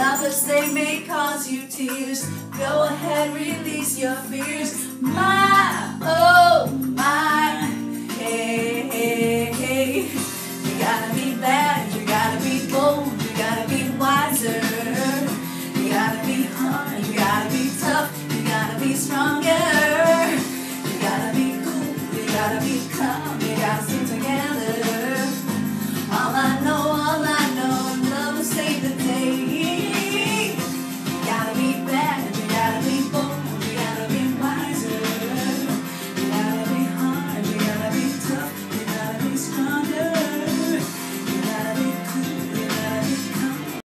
Lovers, they may cause you tears. Go ahead, release your fears. My, oh my, hey, hey, hey. You gotta be bad, you gotta be bold, you gotta be wiser. You gotta be hard, you gotta be tough, you gotta be stronger. You gotta be cool, you gotta be calm, you gotta stick together.